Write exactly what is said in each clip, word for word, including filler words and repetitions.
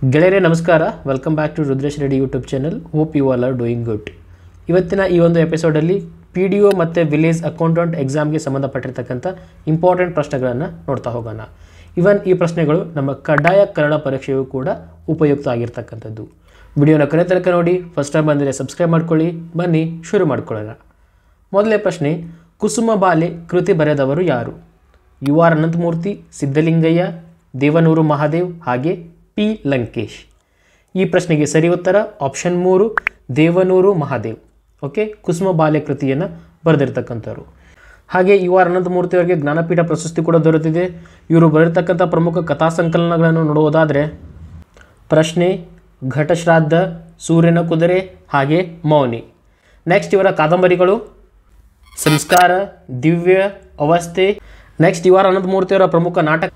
ಗೆಳೆಯರೇ ನಮಸ್ಕಾರ, welcome back to Rudresh Reddy YouTube channel. Hope you all are doing good. ಇವತ್ತಿನ ಈ ಒಂದು ಎಪಿಸೋಡಲ್ಲಿ ಪಿ ಡಿ ಒ ಮತ್ತು ವಿಲೇಜ್ ಅಕೌಂಟೆಂಟ್ ಎಕ್ಸಾಮ್ಗೆ ಸಂಬಂಧಪಟ್ಟಿರ್ತಕ್ಕಂಥ ಇಂಪಾರ್ಟೆಂಟ್ ಪ್ರಶ್ನೆಗಳನ್ನು ನೋಡ್ತಾ ಹೋಗೋಣ. ಇವನ್ ಈ ಪ್ರಶ್ನೆಗಳು ನಮ್ಮ ಕಡ್ಡಾಯ ಕನ್ನಡ ಪರೀಕ್ಷೆಯೂ ಕೂಡ ಉಪಯುಕ್ತ ಆಗಿರ್ತಕ್ಕಂಥದ್ದು. ವಿಡಿಯೋನ ಕೊನೆ ತನಕ ನೋಡಿ. ಫಸ್ಟ್ ಟೈಮ್ ಬಂದರೆ ಸಬ್ಸ್ಕ್ರೈಬ್ ಮಾಡ್ಕೊಳ್ಳಿ. ಬನ್ನಿ ಶುರು ಮಾಡ್ಕೊಳ್ಳೋಣ. ಮೊದಲೇ ಪ್ರಶ್ನೆ, ಕುಸುಮ ಬಾಲೆ ಕೃತಿ ಬರೆದವರು ಯಾರು? ಯು ಆರ್ ಅನಂತಮೂರ್ತಿ, ಸಿದ್ಧಲಿಂಗಯ್ಯ, ದೇವನೂರು ಮಹಾದೇವ್, ಹಾಗೆ ಪಿ ಲಂಕೇಶ್. ಈ ಪ್ರಶ್ನೆಗೆ ಸರಿ ಉತ್ತರ ಆಪ್ಷನ್ ಮೂರು, ದೇವನೂರು ಮಹಾದೇವ್. ಓಕೆ, ಕುಸುಮ ಬಾಲೆ ಕೃತಿಯನ್ನು ಬರೆದಿರ್ತಕ್ಕಂಥವ್ರು. ಹಾಗೆ ಯು ಆರ್ ಅನಂತಮೂರ್ತಿ ಅವರಿಗೆ ಜ್ಞಾನಪೀಠ ಪ್ರಶಸ್ತಿ ಕೂಡ ದೊರೆತಿದೆ. ಇವರು ಬರೆದಿರ್ತಕ್ಕಂಥ ಪ್ರಮುಖ ಕಥಾ ಸಂಕಲನಗಳನ್ನು ನೋಡುವುದಾದರೆ ಪ್ರಶ್ನೆ, ಘಟಶ್ರಾದ್ದ, ಸೂರ್ಯನ ಕುದುರೆ, ಹಾಗೆ ಮೌನಿ. ನೆಕ್ಸ್ಟ್ ಇವರ ಕಾದಂಬರಿಗಳು ಸಂಸ್ಕಾರ, ದಿವ್ಯ, ಅವಸ್ಥೆ. ನೆಕ್ಸ್ಟ್ ಯು ಆರ್ ಅನಂತಮೂರ್ತಿಯವರ ಪ್ರಮುಖ ನಾಟಕ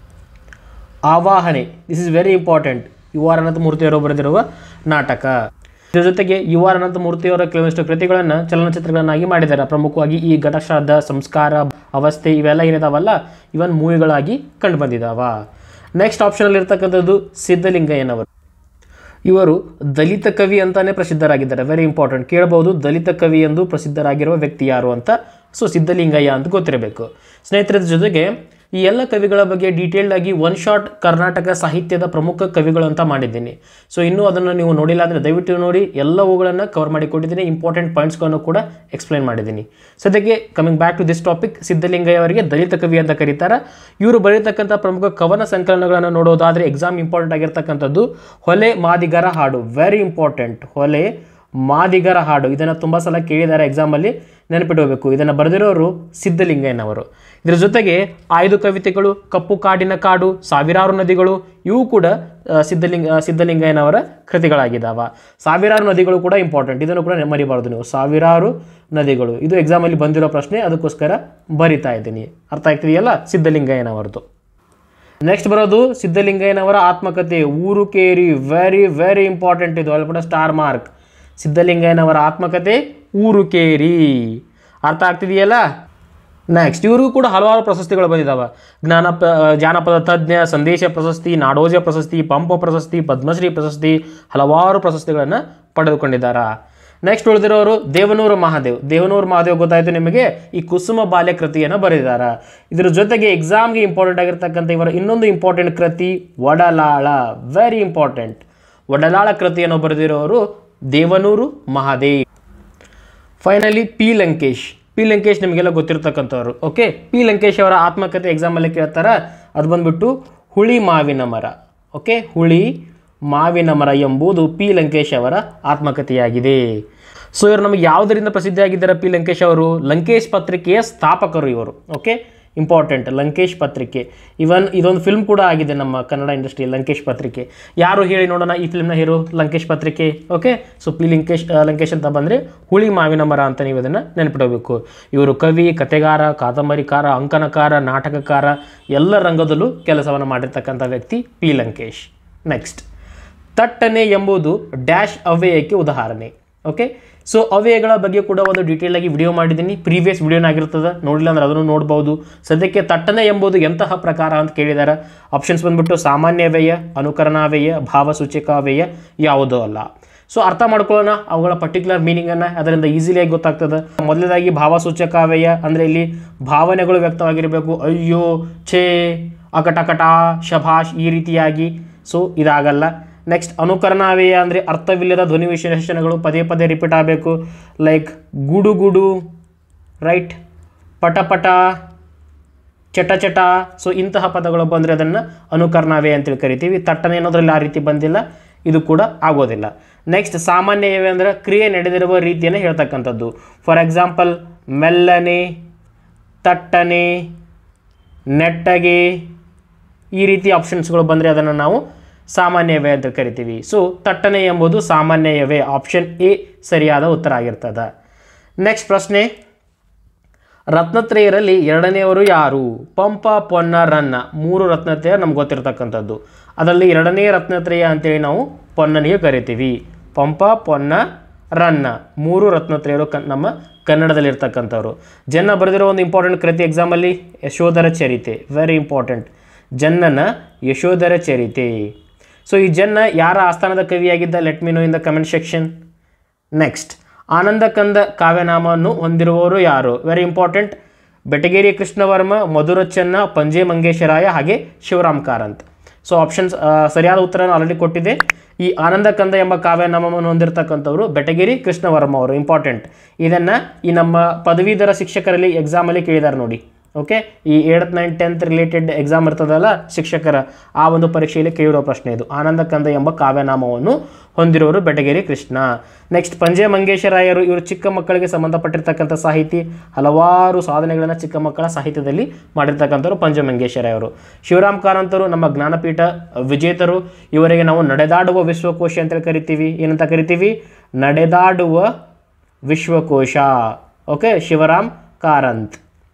Avahane. This is very important. U R ಅನಂತಮೂರ್ತಿಯವರು ಬರೆದಿರುವ ನಾಟಕ. ಇದರ ಜೊತೆಗೆ ಯು ಆರ್ ಅನಂತಮೂರ್ತಿಯವರ ಕೆಲವೊಂದಿಷ್ಟು ಕೃತಿಗಳನ್ನು ಚಲನಚಿತ್ರಗಳನ್ನಾಗಿ ಮಾಡಿದ್ದಾರೆ. ಪ್ರಮುಖವಾಗಿ ಈ ಘಟಶ್ರಾದ್ದ, ಸಂಸ್ಕಾರ, ಅವಸ್ಥೆ ಇವೆಲ್ಲ ಏನಿದಾವಲ್ಲ ಇವನ್ ಮೂವಿಗಳಾಗಿ ಕಂಡು ಬಂದಿದ್ದಾವ. ನೆಕ್ಸ್ಟ್ ಆಪ್ಷನಲ್ಲಿ ಇರ್ತಕ್ಕಂಥದ್ದು ಸಿದ್ಧಲಿಂಗಯ್ಯನವರು. ಇವರು ದಲಿತ ಕವಿ ಅಂತಾನೆ ಪ್ರಸಿದ್ಧರಾಗಿದ್ದಾರೆ. ವೆರಿ ಇಂಪಾರ್ಟೆಂಟ್, ಕೇಳಬಹುದು ದಲಿತ ಕವಿ ಎಂದು ಪ್ರಸಿದ್ಧರಾಗಿರುವ ವ್ಯಕ್ತಿ ಯಾರು ಅಂತ. ಸೊ ಸಿದ್ಧಲಿಂಗಯ್ಯ ಅಂತ ಗೊತ್ತಿರಬೇಕು. ಸ್ನೇಹಿತರ ಜೊತೆಗೆ ಈ ಎಲ್ಲ ಕವಿಗಳ ಬಗ್ಗೆ ಡೀಟೇಲ್ಡ್ ಆಗಿ ಒನ್ ಶಾಟ್ ಕರ್ನಾಟಕ ಸಾಹಿತ್ಯದ ಪ್ರಮುಖ ಕವಿಗಳು ಅಂತ ಮಾಡಿದ್ದೀನಿ. ಸೊ ಇನ್ನೂ ಅದನ್ನು ನೀವು ನೋಡಿಲ್ಲ ಅಂದರೆ ದಯವಿಟ್ಟು ನೋಡಿ. ಎಲ್ಲವುಗಳನ್ನು ಕವರ್ ಮಾಡಿಕೊಟ್ಟಿದ್ದೀನಿ. ಇಂಪಾರ್ಟೆಂಟ್ ಪಾಯಿಂಟ್ಸ್ಗಳನ್ನು ಕೂಡ ಎಕ್ಸ್ಪ್ಲೈನ್ ಮಾಡಿದ್ದೀನಿ. ಸದ್ಯಕ್ಕೆ coming back to this topic, Siddalingaiah ಅವರಿಗೆ ದಲಿತ ಕವಿ ಅಂತ ಕರೀತಾರೆ. ಇವರು ಬರೀತಕ್ಕಂಥ ಪ್ರಮುಖ ಕವನ ಸಂಕಲನಗಳನ್ನು ನೋಡೋದಾದರೆ ಎಕ್ಸಾಮ್ ಇಂಪಾರ್ಟೆಂಟ್ ಆಗಿರ್ತಕ್ಕಂಥದ್ದು ಹೊಲೆ ಮಾದಿಗರ ಹಾಡು. ವೆರಿ ಇಂಪಾರ್ಟೆಂಟ್, ಹೊಲೆ ಮಾದಿಗರ ಹಾಡು. ಇದನ್ನು ತುಂಬ ಸಲ ಕೇಳಿದ್ದಾರೆ ಎಕ್ಸಾಮಲ್ಲಿ, ನೆನಪಿಡಬೇಕು. ಇದನ್ನು ಬರೆದಿರೋರು ಸಿದ್ಧಲಿಂಗಯ್ಯನವರು. ಇದರ ಜೊತೆಗೆ ಆಯ್ದು ಕವಿತೆಗಳು, ಕಪ್ಪು ಕಾಡಿನ ಕಾಡು, ಸಾವಿರಾರು ನದಿಗಳು ಇವು ಕೂಡ ಸಿದ್ಧಲಿಂಗ ಸಿದ್ಧಲಿಂಗಯ್ಯನವರ ಕೃತಿಗಳಾಗಿದ್ದಾವೆ. ಸಾವಿರಾರು ನದಿಗಳು ಕೂಡ ಇಂಪಾರ್ಟೆಂಟ್, ಇದನ್ನು ಕೂಡ ಮರಿಬಾರ್ದು ನೀವು. ಸಾವಿರಾರು ನದಿಗಳು ಇದು ಎಕ್ಸಾಮಲ್ಲಿ ಬಂದಿರೋ ಪ್ರಶ್ನೆ, ಅದಕ್ಕೋಸ್ಕರ ಬರಿತಾ ಇದ್ದೀನಿ. ಅರ್ಥ ಆಗ್ತಿದೆಯಲ್ಲ ಸಿದ್ಧಲಿಂಗಯ್ಯನವರದು. ನೆಕ್ಸ್ಟ್ ಬರೋದು ಸಿದ್ಧಲಿಂಗಯ್ಯನವರ ಆತ್ಮಕಥೆ ಊರು ಕೇರಿ. ವೆರಿ ವೆರಿ ಇಂಪಾರ್ಟೆಂಟ್ ಇದು, ಅಲ್ಲಿ ಕೂಡ ಸ್ಟಾರ್ ಮಾರ್ಕ್. ಸಿದ್ಧಲಿಂಗಯ್ಯನವರ ಆತ್ಮಕಥೆ ಊರು ಕೇರಿ. ಅರ್ಥ ಆಗ್ತಿದೆಯಲ್ಲ. ನೆಕ್ಸ್ಟ್ ಇವ್ರಿಗೂ ಕೂಡ ಹಲವಾರು ಪ್ರಶಸ್ತಿಗಳು ಬಂದಿದ್ದಾವೆ. ಜ್ಞಾನಪ ಜಾನಪದ ತಜ್ಞ, ಸಂದೇಶ ಪ್ರಶಸ್ತಿ, ನಾಡೋಜ ಪ್ರಶಸ್ತಿ, ಪಂಪ ಪ್ರಶಸ್ತಿ, ಪದ್ಮಶ್ರೀ ಪ್ರಶಸ್ತಿ, ಹಲವಾರು ಪ್ರಶಸ್ತಿಗಳನ್ನು ಪಡೆದುಕೊಂಡಿದ್ದಾರೆ. ನೆಕ್ಸ್ಟ್ ಉಳಿದಿರೋರು ದೇವನೂರು ಮಹಾದೇವ್. ದೇವನೂರು ಮಹಾದೇವ್ ಗೊತ್ತಾಯಿತು ನಿಮಗೆ, ಈ ಕುಸುಮ ಬಾಲ್ಯ ಕೃತಿಯನ್ನು ಬರೆದಿದ್ದಾರೆ. ಇದರ ಜೊತೆಗೆ ಎಕ್ಸಾಮ್ಗೆ ಇಂಪಾರ್ಟೆಂಟ್ ಆಗಿರ್ತಕ್ಕಂಥ ಇವರ ಇನ್ನೊಂದು ಇಂಪಾರ್ಟೆಂಟ್ ಕೃತಿ ಒಡಲಾಳ. ವೆರಿ ಇಂಪಾರ್ಟೆಂಟ್, ಒಡಲಾಳ ಕೃತಿಯನ್ನು ಬರೆದಿರೋರು Devanuru Mahadev. Finally P Lankesh. P Lankesh ನಿಮಗೆಲ್ಲ ಗೊತ್ತಿರ್ತಕ್ಕಂಥವ್ರು. ಓಕೆ, ಪಿ ಲಂಕೇಶ್ ಅವರ ಆತ್ಮಕಥೆ ಎಕ್ಸಾಮಲ್ಲಿ ಕೇಳ್ತಾರೆ. ಅದು ಬಂದ್ಬಿಟ್ಟು ಹುಳಿ ಮಾವಿನ ಮರ. ಓಕೆ, ಹುಳಿ ಮಾವಿನ ಮರ ಎಂಬುದು ಪಿ ಲಂಕೇಶ್ ಅವರ ಆತ್ಮಕಥೆಯಾಗಿದೆ. ಸೊ ಇವರು ನಮಗೆ ಯಾವುದರಿಂದ ಪ್ರಸಿದ್ಧಿಯಾಗಿದ್ದಾರೆ? ಪಿ ಲಂಕೇಶ್ ಅವರು ಲಂಕೇಶ್ ಪತ್ರಿಕೆಯ ಸ್ಥಾಪಕರು ಇವರು. ಓಕೆ, ಇಂಪಾರ್ಟೆಂಟ್, ಲಂಕೇಶ್ ಪತ್ರಿಕೆ. ಇವನ್ ಇದೊಂದು ಫಿಲ್ಮ್ ಕೂಡ ಆಗಿದೆ ನಮ್ಮ ಕನ್ನಡ ಇಂಡಸ್ಟ್ರಿ, ಲಂಕೇಶ್ ಪತ್ರಿಕೆ. ಯಾರು ಹೇಳಿ ನೋಡೋಣ ಈ ಫಿಲ್ಮ್ನ hero? Lankesh Patrike. Okay, so P Lankesh Lankesh ಅಂತ ಬಂದರೆ ಹುಳಿ ಮಾವಿನ ಮರ ಅಂತ ನೀವು ಇದನ್ನು ನೆನಪಿಡಬೇಕು. ಇವರು ಕವಿ, ಕಥೆಗಾರ, ಕಾದಂಬರಿಕಾರ, ಅಂಕನಕಾರ, ನಾಟಕಕಾರ ಎಲ್ಲ ರಂಗದಲ್ಲೂ ಕೆಲಸವನ್ನು ಮಾಡಿರ್ತಕ್ಕಂಥ ವ್ಯಕ್ತಿ ಪಿ ಲಂಕೇಶ್. ನೆಕ್ಸ್ಟ್, ತಟ್ಟನೆ ಎಂಬುದು ಡ್ಯಾಶ್ ಅವ್ಯಯಕ್ಕೆ ಉದಾಹರಣೆ. ಓಕೆ, ಸೊ ಅವ್ಯಯಗಳ ಬಗ್ಗೆ ಕೂಡ ಒಂದು ಡೀಟೇಲ್ ಆಗಿ ವಿಡಿಯೋ ಮಾಡಿದ್ದೀನಿ. ಪ್ರೀವಿಯಸ್ ವಿಡಿಯೋನಾಗಿರ್ತದೆ, ನೋಡಿಲ್ಲ ಅಂದ್ರೆ ಅದನ್ನು ನೋಡ್ಬೋದು. ಸದ್ಯಕ್ಕೆ ತಟ್ಟನೆ ಎಂಬುದು ಎಂತಹ ಪ್ರಕಾರ ಅಂತ ಕೇಳಿದ್ದಾರೆ. ಆಪ್ಷನ್ಸ್ ಬಂದ್ಬಿಟ್ಟು ಸಾಮಾನ್ಯ ವ್ಯಯ, ಅನುಕರಣಾವ್ಯಯ, ಭಾವಸೂಚಕಾವ್ಯಯ, ಯಾವುದೂ ಅಲ್ಲ. ಸೊ ಅರ್ಥ ಮಾಡ್ಕೊಳ್ಳೋಣ ಅವುಗಳ ಪರ್ಟಿಕ್ಯುಲರ್ ಮೀನಿಂಗನ್ನು, ಅದರಿಂದ ಈಸಿಲಿಯಾಗಿ ಗೊತ್ತಾಗ್ತದೆ. ಮೊದಲನೇದಾಗಿ ಭಾವಸೂಚಕಾವ್ಯಯ ಅಂದರೆ ಇಲ್ಲಿ ಭಾವನೆಗಳು ವ್ಯಕ್ತವಾಗಿರಬೇಕು. ಅಯ್ಯೋ, ಛೇ, ಅಕಟಕಟ, ಶಭಾಷ್ ಈ ರೀತಿಯಾಗಿ. ಸೊ ಇದಾಗಲ್ಲ. ನೆಕ್ಸ್ಟ್ ಅನುಕರಣಾವ್ಯಯ ಅಂದರೆ ಅರ್ಥವಿಲ್ಲದ ಧ್ವನಿ ವಿಶೇಷಣಗಳು ಪದೇ ಪದೇ ರಿಪೀಟ್ ಆಗಬೇಕು. ಲೈಕ್ ಗುಡು ಗುಡು, ರೈಟ್, ಪಟ ಪಟ, ಚಟ ಚಟ. ಸೊ ಇಂತಹ ಪದಗಳು ಬಂದರೆ ಅದನ್ನು ಅನುಕರಣಾವ್ಯಯ ಅಂತೇಳಿ ಕರಿತೀವಿ. ತಟ್ಟನೆ ಅನ್ನೋದ್ರಲ್ಲಿ ಆ ರೀತಿ ಬಂದಿಲ್ಲ, ಇದು ಕೂಡ ಆಗೋದಿಲ್ಲ. ನೆಕ್ಸ್ಟ್ ಸಾಮಾನ್ಯವೇ ಅಂದರೆ ಕ್ರಿಯೆ ನಡೆದಿರುವ ರೀತಿಯನ್ನು ಹೇಳ್ತಕ್ಕಂಥದ್ದು. ಫಾರ್ ಎಕ್ಸಾಂಪಲ್ ಮೆಲ್ಲನೆ, ತಟ್ಟನೆ, ನೆಟ್ಟಗೆ ಈ ರೀತಿ ಆಪ್ಷನ್ಸ್ಗಳು ಬಂದರೆ ಅದನ್ನು ನಾವು ಸಾಮಾನ್ಯವೇ ಅಂತ ಕರಿತೀವಿ. ಸೊ ತಟ್ಟನೆ ಎಂಬುದು ಸಾಮಾನ್ಯವೇ. ಆಪ್ಷನ್ ಎ ಸರಿಯಾದ ಉತ್ತರ ಆಗಿರ್ತದೆ. ನೆಕ್ಸ್ಟ್ ಪ್ರಶ್ನೆ, ರತ್ನತ್ರಯರಲ್ಲಿ ಎರಡನೆಯವರು ಯಾರು? ಪಂಪ, ಪೊನ್ನ, ರನ್ನ. ಮೂರು ರತ್ನತ್ರಯ ನಮ್ಗೆ ಗೊತ್ತಿರ್ತಕ್ಕಂಥದ್ದು. ಅದರಲ್ಲಿ ಎರಡನೇ ರತ್ನತ್ರಯ ಅಂತೇಳಿ ನಾವು ಪೊನ್ನನಿಗೆ ಕರಿತೀವಿ. ಪಂಪ, ಪೊನ್ನ, ರನ್ನ ಮೂರು ರತ್ನತ್ರಯರು ಕ ನಮ್ಮ ಕನ್ನಡದಲ್ಲಿರ್ತಕ್ಕಂಥವ್ರು. ಜನ್ನ ಬರೆದಿರೋ ಒಂದು ಇಂಪಾರ್ಟೆಂಟ್ ಕೃತಿ ಎಕ್ಸಾಮಲ್ಲಿ ಯಶೋಧರ ಚರಿತೆ. ವೆರಿ ಇಂಪಾರ್ಟೆಂಟ್, ಜನ್ನನ ಯಶೋಧರ ಚರಿತೆ. ಸೊ ಈ ಜನ್ನ ಯಾರ ಆಸ್ಥಾನದ ಕವಿಯಾಗಿದ್ದ? Let me know in the comment section. Next, Ananda Kanda ಕಾವ್ಯನಾಮವನ್ನು ಹೊಂದಿರುವವರು ಯಾರು? Very important. ಬೆಟಗೇರಿ ಕೃಷ್ಣವರ್ಮ, ಮಧುರ ಚೆನ್ನ, ಪಂಜೆ ಮಂಗೇಶರಾಯ ಹಾಗೆ ಶಿವರಾಮ್ ಕಾರಂತ್. ಸೊ ಆಪ್ಷನ್ಸ್ ಸರಿಯಾದ ಉತ್ತರ ಆಲ್ರೆಡಿ ಕೊಟ್ಟಿದೆ. ಈ ಆನಂದ ಕಂದ ಎಂಬ ಕಾವ್ಯನಾಮವನ್ನು ಹೊಂದಿರತಕ್ಕಂಥವ್ರು ಬೆಟಗೇರಿ ಕೃಷ್ಣವರ್ಮ ಅವರು. ಇಂಪಾರ್ಟೆಂಟ್. ಇದನ್ನು ಈ ನಮ್ಮ ಪದವೀಧರ ಶಿಕ್ಷಕರಲ್ಲಿ ಎಕ್ಸಾಮಲ್ಲಿ ಕೇಳಿದ್ದಾರೆ ನೋಡಿ. ಓಕೆ, ಈ ಏಳತ್ ನೈನ್ ಟೆಂತ್ ರಿಲೇಟೆಡ್ ಎಕ್ಸಾಮ್ ಇರ್ತದಲ್ಲ ಶಿಕ್ಷಕರ, ಆ ಒಂದು ಪರೀಕ್ಷೆಯಲ್ಲಿ ಕೇಳಿರೋ ಪ್ರಶ್ನೆ ಇದು. ಆನಂದ ಕಂದ ಎಂಬ ಕಾವ್ಯನಾಮವನ್ನು ಹೊಂದಿರೋರು ಬೆಟಗೇರಿ ಕೃಷ್ಣ. ನೆಕ್ಸ್ಟ್, ಪಂಜೆ ಮಂಗೇಶರಾಯರು, ಇವರು ಚಿಕ್ಕ ಮಕ್ಕಳಿಗೆ ಸಂಬಂಧಪಟ್ಟಿರ್ತಕ್ಕಂಥ ಸಾಹಿತಿ. ಹಲವಾರು ಸಾಧನೆಗಳನ್ನು ಚಿಕ್ಕ ಮಕ್ಕಳ ಸಾಹಿತ್ಯದಲ್ಲಿ ಮಾಡಿರ್ತಕ್ಕಂಥವ್ರು ಪಂಜೆ ಮಂಗೇಶರಾಯರು. ಶಿವರಾಮ್ ಕಾರಂತರು ನಮ್ಮ ಜ್ಞಾನಪೀಠ ವಿಜೇತರು. ಇವರಿಗೆ ನಾವು ನಡೆದಾಡುವ ವಿಶ್ವಕೋಶ ಅಂತೇಳಿ ಕರಿತೀವಿ. ಏನಂತ ಕರಿತೀವಿ? ನಡೆದಾಡುವ ವಿಶ್ವಕೋಶ. ಓಕೆ, ಶಿವರಾಮ್ ಕಾರಂತ್.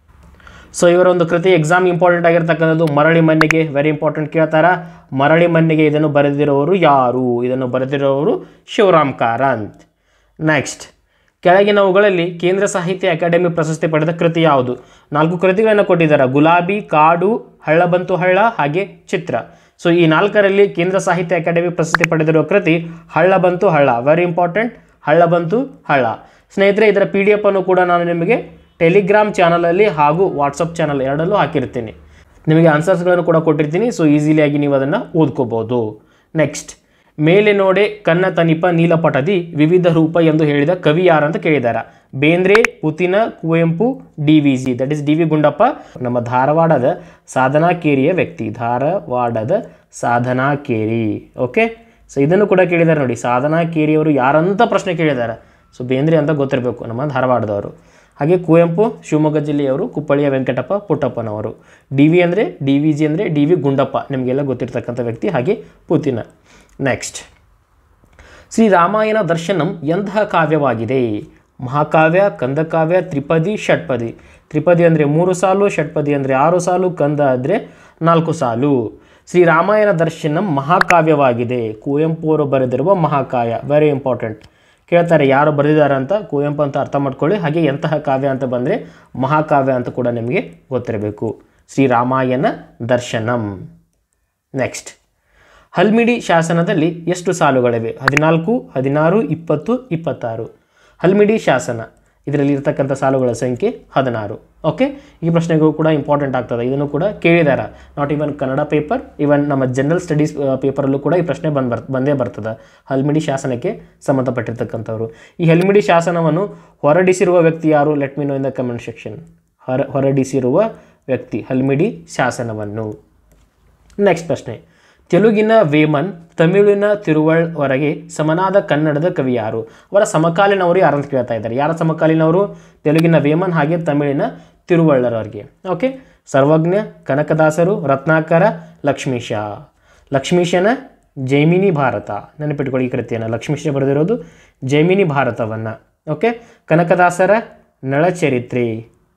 ಸೊ ಇವರ ಒಂದು ಕೃತಿ ಎಕ್ಸಾಮ್ ಇಂಪಾರ್ಟೆಂಟ್ ಆಗಿರ್ತಕ್ಕಂಥದ್ದು ಮರಳಿ ಮಣ್ಣಿಗೆ. Very important. ಕೇಳ್ತಾರ, ಮರಳಿ ಮಣ್ಣಿಗೆ ಇದನ್ನು ಬರೆದಿರೋರು ಯಾರು? ಇದನ್ನು ಬರೆದಿರೋರು ಶಿವರಾಮ್ ಕಾರಂತ್. ನೆಕ್ಸ್ಟ್, ಕೆಳಗಿನವುಗಳಲ್ಲಿ ಕೇಂದ್ರ ಸಾಹಿತ್ಯ ಅಕಾಡೆಮಿ ಪ್ರಶಸ್ತಿ ಪಡೆದ ಕೃತಿ ಯಾವುದು? ನಾಲ್ಕು ಕೃತಿಗಳನ್ನು ಕೊಟ್ಟಿದ್ದಾರೆ. ಗುಲಾಬಿ, ಕಾಡು, ಹಳ್ಳ ಬಂತು ಹಳ್ಳ ಹಾಗೆ ಚಿತ್ರ. ಸೊ ಈ ನಾಲ್ಕರಲ್ಲಿ ಕೇಂದ್ರ ಸಾಹಿತ್ಯ ಅಕಾಡೆಮಿ ಪ್ರಶಸ್ತಿ ಪಡೆದಿರುವ ಕೃತಿ ಹಳ್ಳ ಬಂತು ಹಳ್ಳ. Very important. ಹಳ್ಳ ಬಂತು ಹಳ್ಳ. ಸ್ನೇಹಿತರೆ, ಇದರ ಪಿ ಡಿ ಎಫ್ ಅನ್ನು ಕೂಡ ನಾನು ನಿಮಗೆ ಟೆಲಿಗ್ರಾಮ್ ಚಾನಲಲ್ಲಿ ಹಾಗೂ ವಾಟ್ಸಪ್ ಚಾನಲ್ ಎರಡಲ್ಲೂ ಹಾಕಿರ್ತೀನಿ. ನಿಮಗೆ ಆನ್ಸರ್ಸ್ಗಳನ್ನು ಕೂಡ ಕೊಟ್ಟಿರ್ತೀನಿ. ಸೊ ಈಸಿಲಿಯಾಗಿ ನೀವು ಅದನ್ನು ಓದ್ಕೋಬೋದು. ನೆಕ್ಸ್ಟ್, ಮೇಲೆ ನೋಡೆ ಕನ್ನ ತನಿಪ ನೀಲಪಟದಿ ವಿವಿಧ ರೂಪ ಎಂದು ಹೇಳಿದ ಕವಿ ಯಾರಂತ ಕೇಳಿದ್ದಾರೆ. Bendre, Putina, Kuvempu, D V G. That is D V Gundappa, ನಮ್ಮ ಧಾರವಾಡದ ಸಾಧನಾಕೇರಿಯ ವ್ಯಕ್ತಿ. ಧಾರವಾಡದ ಸಾಧನಾಕೇರಿ. ಓಕೆ, ಸೊ ಇದನ್ನು ಕೂಡ ಕೇಳಿದ್ದಾರೆ ನೋಡಿ. ಸಾಧನಾಕೇರಿಯವರು ಯಾರಂತ ಪ್ರಶ್ನೆ ಕೇಳಿದ್ದಾರೆ. ಸೊ ಬೇಂದ್ರೆ ಅಂತ ಗೊತ್ತಿರಬೇಕು, ನಮ್ಮ ಧಾರವಾಡದವರು. ಹಾಗೆ ಕುವೆಂಪು ಶಿವಮೊಗ್ಗ ಜಿಲ್ಲೆಯವರು, ಕುಪ್ಪಳಿಯ ವೆಂಕಟಪ್ಪ ಪುಟ್ಟಪ್ಪನವರು. ಡಿ ವಿ ಅಂದರೆ ಡಿ ವಿ ಜಿ ಅಂದರೆ ಡಿ ವಿ ಗುಂಡಪ್ಪ, ನಿಮಗೆಲ್ಲ ಗೊತ್ತಿರ್ತಕ್ಕಂಥ ವ್ಯಕ್ತಿ. ಹಾಗೆ ಪುತಿನ. ನೆಕ್ಸ್ಟ್, ಶ್ರೀ ರಾಮಾಯಣ ದರ್ಶನಂ ಎಂತಹ ಕಾವ್ಯವಾಗಿದೆ? ಮಹಾಕಾವ್ಯ, ಕಂದಕಾವ್ಯ, ತ್ರಿಪದಿ, ಷಟ್ಪದಿ. ತ್ರಿಪದಿ ಅಂದರೆ ಮೂರು ಸಾಲು, ಷಟ್ಪದಿ ಅಂದರೆ ಆರು ಸಾಲು, ಕಂದ ಅಂದರೆ ನಾಲ್ಕು ಸಾಲು. ಶ್ರೀ ರಾಮಾಯಣ ದರ್ಶನಂ ಮಹಾಕಾವ್ಯವಾಗಿದೆ. ಕುವೆಂಪು ಅವರು ಬರೆದಿರುವ ಮಹಾಕಾವ್ಯ. Very important. ಕೇಳ್ತಾರೆ ಯಾರು ಬರೆದಿದ್ದಾರೆ ಅಂತ, ಕುವೆಂಪು ಅಂತ ಅರ್ಥ ಮಾಡ್ಕೊಳ್ಳಿ. ಹಾಗೆ ಎಂತಹ ಕಾವ್ಯ ಅಂತ ಬಂದರೆ ಮಹಾಕಾವ್ಯ ಅಂತ ಕೂಡ ನಿಮಗೆ ಗೊತ್ತಿರಬೇಕು. ಶ್ರೀ ರಾಮಾಯಣ ದರ್ಶನಂ. ನೆಕ್ಸ್ಟ್, ಹಲ್ಮಿಡಿ ಶಾಸನದಲ್ಲಿ ಎಷ್ಟು ಸಾಲುಗಳಿವೆ? ಹದಿನಾಲ್ಕು, ಹದಿನಾರು, ಇಪ್ಪತ್ತು, ಇಪ್ಪತ್ತಾರು. ಹಲ್ಮಿಡಿ ಶಾಸನ ಇದರಲ್ಲಿ ಇರ್ತಕ್ಕಂಥ ಸಾಲುಗಳ ಸಂಖ್ಯೆ ಹದಿನಾರು. ಓಕೆ, ಈ ಪ್ರಶ್ನೆಗೂ ಕೂಡ ಇಂಪಾರ್ಟೆಂಟ್ ಆಗ್ತದೆ. ಇದನ್ನು ಕೂಡ ಕೇಳಿದ್ದಾರೆ. Not even Kannada paper, even ನಮ್ಮ ಜನರಲ್ ಸ್ಟಡೀಸ್ ಪೇಪರಲ್ಲೂ ಕೂಡ ಈ ಪ್ರಶ್ನೆ ಬಂದು ಬರ್ ಬಂದೇ ಬರ್ತದೆ. ಹಲ್ಮಿಡಿ ಶಾಸನಕ್ಕೆ ಸಂಬಂಧಪಟ್ಟಿರ್ತಕ್ಕಂಥವ್ರು. ಈ ಹಲ್ಮಿಡಿ ಶಾಸನವನ್ನು ಹೊರಡಿಸಿರುವ ವ್ಯಕ್ತಿ ಯಾರು? Let me know in the comment section. ಹೊರ ಹೊರಡಿಸಿರುವ ವ್ಯಕ್ತಿ ಹಲ್ಮಿಡಿ ಶಾಸನವನ್ನು. ನೆಕ್ಸ್ಟ್ ಪ್ರಶ್ನೆ, ತೆಲುಗಿನ ವೇಮನ್, ತಮಿಳಿನ ತಿರುವಳ್ವರೆಗೆ ಸಮನಾದ ಕನ್ನಡದ ಕವಿ ಯಾರು? ಅವರ ಸಮಕಾಲೀನವರು ಯಾರಂತ ಕೇಳ್ತಾ ಇದ್ದಾರೆ. ಯಾರ ಸಮಕಾಲೀನವರು? ತೆಲುಗಿನ ವೇಮನ್ ಹಾಗೆ ತಮಿಳಿನ ತಿರುವಳ್ಳರವರಿಗೆ. ಓಕೆ, ಸರ್ವಜ್ಞ, ಕನಕದಾಸರು, ರತ್ನಾಕರ, ಲಕ್ಷ್ಮೀಶ. ಲಕ್ಷ್ಮೀಶನ ಜೈಮಿನಿ ಭಾರತ. ನೆನಪಿಟ್ಕೊಳ್ಳಿ ಈ ಕೃತಿಯನ್ನು. ಲಕ್ಷ್ಮೀಶ ಬರೆದಿರೋದು ಜೈಮಿನಿ ಭಾರತವನ್ನು. ಓಕೆ, ಕನಕದಾಸರ ನಳಚರಿತ್ರೆ.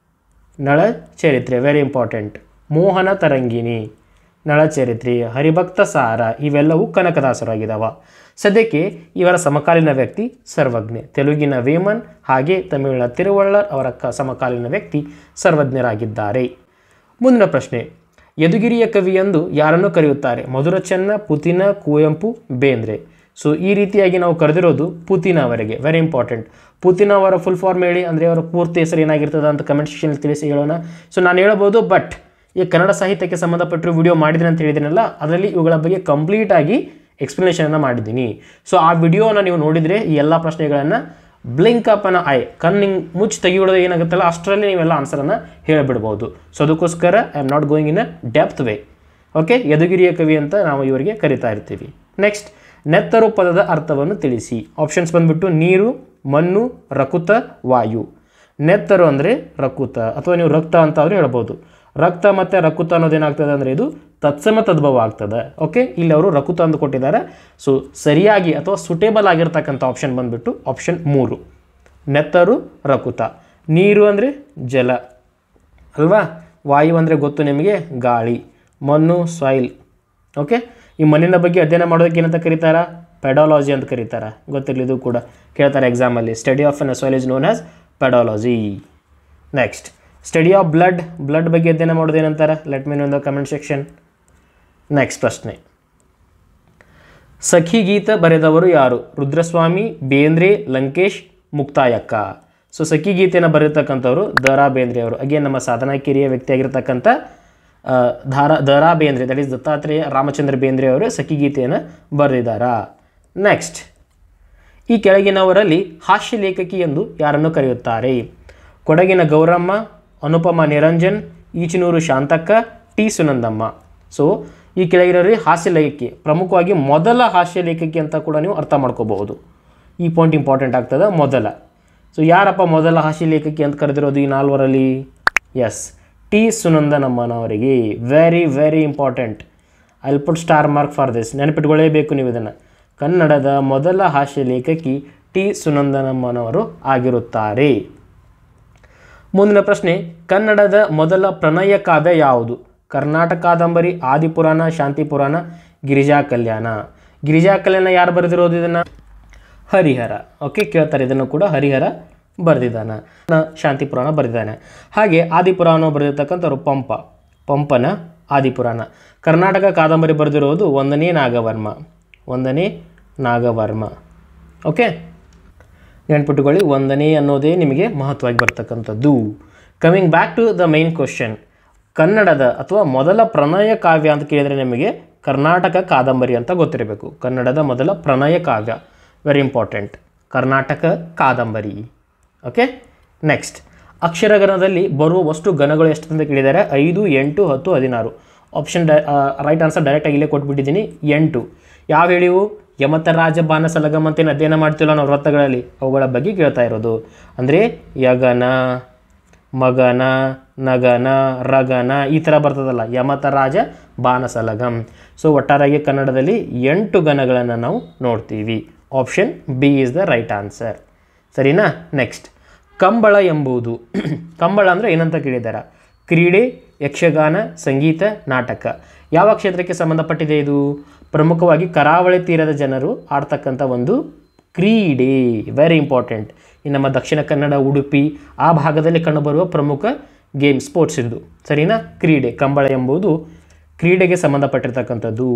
ನಳಚರಿತ್ರೆ ವೆರಿ ಇಂಪಾರ್ಟೆಂಟ್. ಮೋಹನ ತರಂಗಿಣಿ, ನಳಚರಿತ್ರೆ, ಹರಿಭಕ್ತ ಸಾರ ಇವೆಲ್ಲವೂ ಕನಕದಾಸರಾಗಿದ್ದಾವ. ಸದ್ಯಕ್ಕೆ ಇವರ ಸಮಕಾಲೀನ ವ್ಯಕ್ತಿ ಸರ್ವಜ್ಞ. ತೆಲುಗಿನ ವೇಮನ್ ಹಾಗೆ ತಮಿಳಿನ ತಿರುವಳ್ಳರ್ ಅವರ ಕ ಸಮಕಾಲೀನ ವ್ಯಕ್ತಿ ಸರ್ವಜ್ಞರಾಗಿದ್ದಾರೆ. ಮುಂದಿನ ಪ್ರಶ್ನೆ, ಯದುಗಿರಿಯ ಕವಿ ಎಂದು ಯಾರನ್ನು ಕರೆಯುತ್ತಾರೆ? ಮಧುರ ಚೆನ್ನ, ಪುತಿನ, ಕುವೆಂಪು, ಬೇಂದ್ರೆ. ಸೊ ಈ ರೀತಿಯಾಗಿ ನಾವು ಕರೆದಿರೋದು ಪುತಿನ ಅವರಿಗೆ. Very important. ಪುತಿನ ಅವರ ಫುಲ್ ಫಾರ್ಮ್ ಹೇಳಿ, ಅಂದರೆ ಅವರ ಪೂರ್ತಿ ಹೆಸರು ಏನಾಗಿರ್ತದೆ ಅಂತ ಕಮೆಂಟ್ ಸೆಕ್ಷನಲ್ಲಿ ತಿಳಿಸಿ ಹೇಳೋಣ. ಸೊ ನಾನು ಹೇಳ್ಬೋದು, ಬಟ್ ಈ ಕನ್ನಡ ಸಾಹಿತ್ಯಕ್ಕೆ ಸಂಬಂಧಪಟ್ಟಿರೋ ವಿಡಿಯೋ ಮಾಡಿದ್ದೀನಿ ಅಂತ ಹೇಳಿದ್ದೀನಲ್ಲ, ಅದರಲ್ಲಿ ಇವುಗಳ ಬಗ್ಗೆ ಕಂಪ್ಲೀಟಾಗಿ ಎಕ್ಸ್ಪ್ಲನೇಷನನ್ನು ಮಾಡಿದ್ದೀನಿ. ಸೊ ಆ ವಿಡಿಯೋನ ನೀವು ನೋಡಿದರೆ ಈ ಎಲ್ಲ ಪ್ರಶ್ನೆಗಳನ್ನು ಬ್ಲಿಂಕ್ ಅಪ್ ಅನ್ನ ಐ ಕಣ್ಣಿಂಗ್ ಮುಚ್ಚಿ ತೆಗಿಯೋದು ಏನಾಗುತ್ತಲ್ಲ ಅಷ್ಟರಲ್ಲಿ ನೀವೆಲ್ಲ ಆನ್ಸರನ್ನು ಹೇಳಿಬಿಡ್ಬೋದು. ಸೊ ಅದಕ್ಕೋಸ್ಕರ I am not going in a depth way. Okay, ಯದುಗಿರಿಯ ಕವಿ ಅಂತ ನಾವು ಇವರಿಗೆ ಕರಿತಾ ಇರ್ತೀವಿ. ನೆಕ್ಸ್ಟ್, ನೆತ್ತರು ಪದದ ಅರ್ಥವನ್ನು ತಿಳಿಸಿ. ಆಪ್ಷನ್ಸ್ ಬಂದ್ಬಿಟ್ಟು ನೀರು, ಮಣ್ಣು, ರಕುತ, ವಾಯು. ನೆತ್ತರು ಅಂದರೆ ರಕುತ, ಅಥವಾ ನೀವು ರಕ್ತ ಅಂತ ಆದರೂ ಹೇಳ್ಬೋದು. ರಕ್ತ ಮತ್ತು ರಕುತ ಅನ್ನೋದೇನಾಗ್ತದೆ ಅಂದರೆ ಇದು ತತ್ಸಮ ತದ್ಭವ ಆಗ್ತದೆ. ಓಕೆ, ಇಲ್ಲಿ ಅವರು ರಕುತ ಅಂತ ಕೊಟ್ಟಿದ್ದಾರೆ. ಸೊ ಸರಿಯಾಗಿ ಅಥವಾ ಸುಟೇಬಲ್ ಆಗಿರ್ತಕ್ಕಂಥ ಆಪ್ಷನ್ ಬಂದುಬಿಟ್ಟು ಆಪ್ಷನ್ ಮೂರು, ನೆತ್ತರು ರಕುತ. ನೀರು ಅಂದರೆ ಜಲ ಅಲ್ವಾ, ವಾಯು ಅಂದರೆ ಗೊತ್ತು ನಿಮಗೆ ಗಾಳಿ, ಮಣ್ಣು ಸಾಯಿಲ್. ಓಕೆ, ಈ ಮಣ್ಣಿನ ಬಗ್ಗೆ ಅಧ್ಯಯನ ಮಾಡೋದಕ್ಕೆ ಏನಂತ ಕರೀತಾರ? ಪೆಡಾಲಜಿ ಅಂತ ಕರೀತಾರೆ. ಗೊತ್ತಿರಲಿ, ಇದು ಕೂಡ ಕೇಳ್ತಾರೆ ಎಕ್ಸಾಮಲ್ಲಿ. Study of an soil is known as pedology. Next, study of blood. Blood ಬಗ್ಗೆ ಅಧ್ಯಯನ ಮಾಡೋದು ಏನಂತಾರೆ? Let me know in the comment section. Next ಪ್ರಶ್ನೆ, ಸಖಿ ಗೀತ ಬರೆದವರು ಯಾರು? ರುದ್ರಸ್ವಾಮಿ, ಬೇಂದ್ರೆ, ಲಂಕೇಶ್, ಮುಕ್ತಾಯಕ್ಕ. ಸೊ ಸಖಿ ಗೀತೆಯನ್ನು ಬರೆದಿರ್ತಕ್ಕಂಥವ್ರು ದ ರಾ ಬೇಂದ್ರೆ ಅವರು. ಅಗೇನ್ ನಮ್ಮ ಸಾಧನಾ ಕಿರಿಯ ವ್ಯಕ್ತಿಯಾಗಿರ್ತಕ್ಕಂಥ ಧಾರಾ ದ ರಾ ಬೇಂದ್ರೆ, ದಟ್ ಈಸ್ ದತ್ತಾತ್ರೇಯ ರಾಮಚಂದ್ರ ಬೇಂದ್ರೆ ಅವರು ಸಖಿ ಗೀತೆಯನ್ನು ಬರೆದಿದ್ದಾರಾ? ನೆಕ್ಸ್ಟ್, ಈ ಕೆಳಗಿನವರಲ್ಲಿ ಹಾಸ್ಯ ಲೇಖಕಿ ಎಂದು ಯಾರನ್ನು ಕರೆಯುತ್ತಾರೆ? ಕೊಡಗಿನ ಗೌರಮ್ಮ, ಅನುಪಮ ನಿರಂಜನ್, ಈಚನೂರು ಶಾಂತಕ್ಕ, ಟಿ ಸುನಂದಮ್ಮ. ಸೊ ಈ ಕೆಳಗಿನಲ್ಲಿ ಹಾಸ್ಯ ಲೇಖಕಿ, ಪ್ರಮುಖವಾಗಿ ಮೊದಲ ಹಾಸ್ಯ ಲೇಖಕಿ ಅಂತ ಕೂಡ ನೀವು ಅರ್ಥ ಮಾಡ್ಕೋಬಹುದು. ಈ ಪಾಯಿಂಟ್ ಇಂಪಾರ್ಟೆಂಟ್ ಆಗ್ತದೆ. ಮೊದಲ, ಸೊ ಯಾರಪ್ಪ ಮೊದಲ ಹಾಸ್ಯ ಲೇಖಕಿ ಅಂತ ಕರೆದಿರೋದು ಈ ನಾಲ್ವರಲ್ಲಿ? ಎಸ್, ಟಿ ಸುನಂದನಮ್ಮನವರಿಗೆ. Very very important. I will put star mark for this. ನೆನಪಿಟ್ಕೊಳ್ಳೇಬೇಕು ನೀವು ಇದನ್ನು. ಕನ್ನಡದ ಮೊದಲ ಹಾಸ್ಯ ಲೇಖಕಿ ಟಿ ಸುನಂದನಮ್ಮನವರು ಆಗಿರುತ್ತಾರೆ. ಮುಂದಿನ ಪ್ರಶ್ನೆ, ಕನ್ನಡದ ಮೊದಲ ಪ್ರಣಯ ಕಾವ್ಯ ಯಾವುದು? ಕರ್ನಾಟಕ ಕಾದಂಬರಿ, ಆದಿಪುರಾಣ, ಶಾಂತಿ ಪುರಾಣ, ಗಿರಿಜಾ ಕಲ್ಯಾಣ. ಗಿರಿಜಾ ಕಲ್ಯಾಣ ಯಾರು ಬರೆದಿರೋದು? ಇದನ್ನು ಹರಿಹರ. ಓಕೆ, ಕೇಳ್ತಾರೆ ಇದನ್ನು ಕೂಡ. ಹರಿಹರ ಬರೆದಿದ್ದಾನೆ. ಶಾಂತಿ ಪುರಾಣ ಬರೆದಿದ್ದಾನೆ. ಹಾಗೆ ಆದಿಪುರಾಣ ಬರೆದಿರ್ತಕ್ಕಂಥವ್ರು ಪಂಪ, ಪಂಪನ ಆದಿಪುರಾಣ. ಕರ್ನಾಟಕ ಕಾದಂಬರಿ ಬರೆದಿರೋದು ಒಂದನೇ ನಾಗವರ್ಮ, ಒಂದನೇ ನಾಗವರ್ಮ. ಓಕೆ, ನೆನ್ಪಿಟ್ಟುಕೊಳ್ಳಿ, ಒಂದನೇ ಅನ್ನೋದೇ ನಿಮಗೆ ಮಹತ್ವವಾಗಿ ಬರ್ತಕ್ಕಂಥದ್ದು. Coming back to the main question, ಕನ್ನಡದ ಅಥವಾ ಮೊದಲ ಪ್ರಣಯ ಕಾವ್ಯ ಅಂತ ಕೇಳಿದರೆ ನಿಮಗೆ ಕರ್ನಾಟಕ ಕಾದಂಬರಿ ಅಂತ ಗೊತ್ತಿರಬೇಕು. ಕನ್ನಡದ ಮೊದಲ ಪ್ರಣಯ ಕಾವ್ಯ, ವೆರಿ ಇಂಪಾರ್ಟೆಂಟ್, ಕರ್ನಾಟಕ ಕಾದಂಬರಿ. ಓಕೆ, ನೆಕ್ಸ್ಟ್, ಅಕ್ಷರಗಣದಲ್ಲಿ ಬರುವ ವಸ್ತು ಗಣಗಳು ಎಷ್ಟು ಅಂತ ಕೇಳಿದ್ದಾರೆ? ಐದು, ಎಂಟು, ಹತ್ತು, ಹದಿನಾರು. ಆಪ್ಷನ್ ಡೈ ರೈಟ್ ಆನ್ಸರ್ ಡೈರೆಕ್ಟಾಗಿ ಇಲ್ಲೇ ಕೊಟ್ಬಿಟ್ಟಿದ್ದೀನಿ, ಎಂಟು. ಯಾವ ಹೇಳಿವು? ಯಮತರಾಜ ಬಾನಸಲಗಮ್ ಅಂತೇನು ಅಧ್ಯಯನ ಮಾಡ್ತಿಲ್ಲ ನಾವು ವೃತ್ತಗಳಲ್ಲಿ, ಅವುಗಳ ಬಗ್ಗೆ ಕೇಳ್ತಾ ಇರೋದು. ಅಂದರೆ ಯಗನ, ಮಗನ, ನಗನ, ರಗನ ಈ ಥರ ಬರ್ತದಲ್ಲ, ಯಮತರಾಜ ಬಾನಸಲಗಮ್. ಸೊ ಒಟ್ಟಾರೆಯಾಗಿ ಕನ್ನಡದಲ್ಲಿ ಎಂಟು ಗಣಗಳನ್ನು ನಾವು ನೋಡ್ತೀವಿ. Option B is the right answer. ಸರಿನಾ? ನೆಕ್ಸ್ಟ್, ಕಂಬಳ ಎಂಬುದು, ಕಂಬಳ ಅಂದರೆ ಏನಂತ ಕೇಳಿದ್ದಾರೆ? ಕ್ರೀಡೆ, ಯಕ್ಷಗಾನ, ಸಂಗೀತ, ನಾಟಕ. ಯಾವ ಕ್ಷೇತ್ರಕ್ಕೆ ಸಂಬಂಧಪಟ್ಟಿದೆ ಇದು? ಪ್ರಮುಖವಾಗಿ ಕರಾವಳಿ ತೀರದ ಜನರು ಆಡ್ತಕ್ಕಂಥ ಒಂದು ಕ್ರೀಡೆ. Very important. ಈ ನಮ್ಮ ದಕ್ಷಿಣ ಕನ್ನಡ, ಉಡುಪಿ ಆ ಭಾಗದಲ್ಲಿ ಕಂಡುಬರುವ ಪ್ರಮುಖ ಗೇಮ್, ಸ್ಪೋರ್ಟ್ಸ್ ಇದು. ಸರಿನಾ? ಕ್ರೀಡೆ, ಕಂಬಳ ಎಂಬುದು ಕ್ರೀಡೆಗೆ ಸಂಬಂಧಪಟ್ಟಿರ್ತಕ್ಕಂಥದ್ದು.